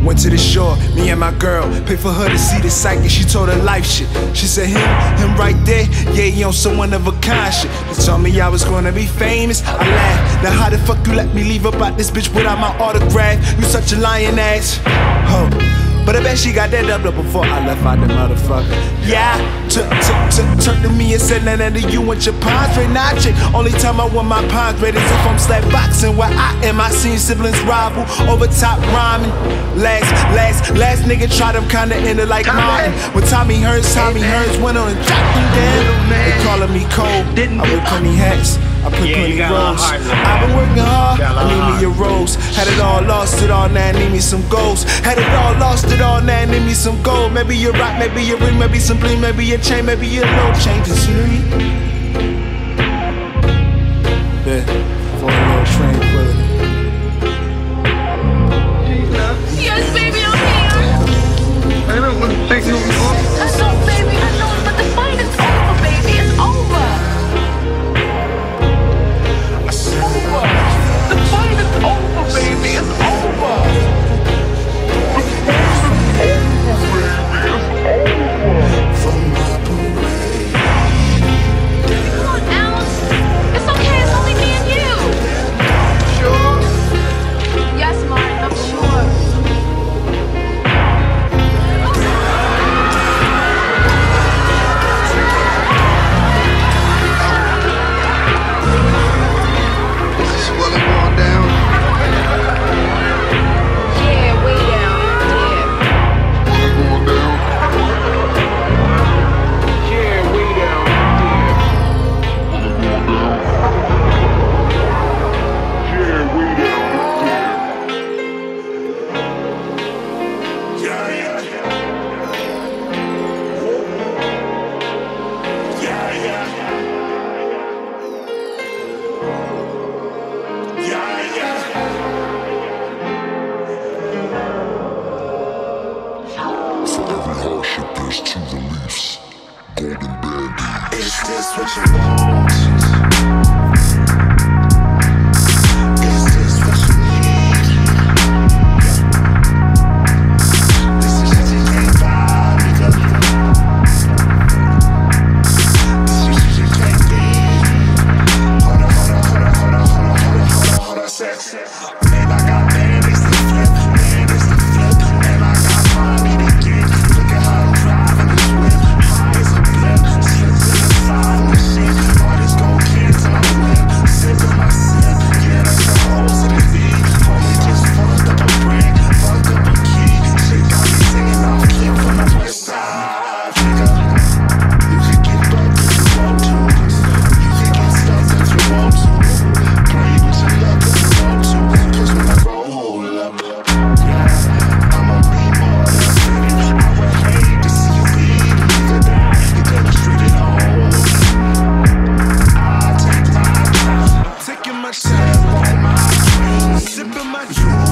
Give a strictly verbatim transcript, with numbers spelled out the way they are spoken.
Went to the shore, me and my girl, paid for her to see the sight, and she told her life shit. She said him, him right there, yeah, he on some one of a kind shit. He told me I was gonna be famous, I laughed. Now how the fuck you let me leave about this bitch without my autograph? You such a lying ass, ho. But I bet she got that up before I left out the motherfucker. Yeah, took, took, took, turned to me and said, nah, nah, you and your Padre Nache. Only time I want my Padre is if I'm slap boxing. Where I am, I seen siblings rival over top rhyming. Last, last, last nigga tried them kinda ended like mine. When Tommy Hurts, Tommy Hurts went on and dropped them down. They calling me cold, I wear plenty hats, I put yeah, plenty roles. I've been working hard, I need me a rose. Had it all, lost it all, now I need me some goals. Had it all, lost it all, now I need me some gold. Maybe you're rock, maybe you're ring, maybe some bling, maybe a chain, maybe a little change of scenery. Yeah, for a little tranquility. Yes, baby, I'm here. I don't want to take no more. I know, baby, I know, but the fight is over, baby, it's over. The fight is over, baby, it's over. Come on, Alice. It's okay, it's only me and you. Sure? Yes, Martin, I'm sure. Two reliefs, golden bandit. Is this what you want? Is this what you need? This is shit you can't buy, nigga. This is shit you can't beat. Hold on, hold on, hold on, hold on, hold on, hold on, hold on, hold on, sex. Man, I got bandits to flip, bandits to flip, and I got money to get. Look at how I'm driving this whip. High as a blip, slip to the side of the shit. All this gold kids on the whip, sipping my sip. Yeah, that's the hoes of the beat. Homie just fucked up a brick, fucked up a key. Shit got me singing off Kim from the west side, nigga. You can get bucked if you want to. You can get stuffed if you want to. Play with your luck if you want to. Cause when I roll, hold up, yeah, I'ma be more than fitted. I would hate to see you bleed. Nigga die, you demonstrated home. I take my time, taking my time on my dreams, sipping my juice.